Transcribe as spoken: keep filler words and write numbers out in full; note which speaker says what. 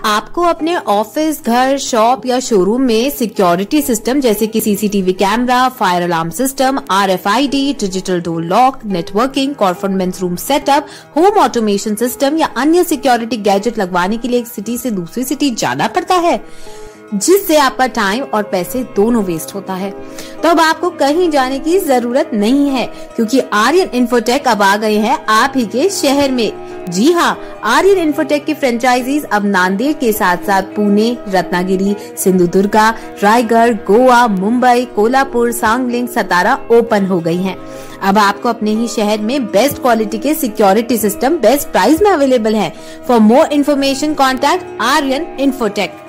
Speaker 1: आपको अपने ऑफिस, घर, शॉप या शोरूम में सिक्योरिटी सिस्टम जैसे कि CCTV camera, fire alarm system, RFID, digital door lock, networking, conference room setup, home automation system या अन्य सिक्योरिटी गैजेट लगवाने के लिए एक सिटी से दूसरी सिटी जाना पड़ता है, जिससे आपका टाइम और पैसे दोनों वेस्ट होता है। तो अब आपको कहीं जाने की जरूरत नहीं है, क्योंकि आर्यन इन्फोटेक अब आ गए हैं आप ही के शहर में। जी हाँ, आर्यन इन्फोटेक की फ्रेंचाइजीज अब नांदेड़ के साथ साथ पुणे, रत्नागिरी, सिंधुदुर्गा, रायगढ़, गोवा, मुंबई, कोल्हापुर, सांगलिंग, सतारा ओपन हो गई हैं। अब आपको अपने ही शहर में बेस्ट क्वालिटी के सिक्योरिटी सिस्टम बेस्ट प्राइस में अवेलेबल है। For more information contact Aryan infotech.